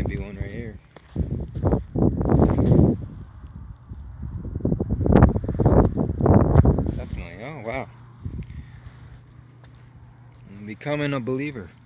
might be one right here. Definitely. Oh, wow. I'm becoming a believer.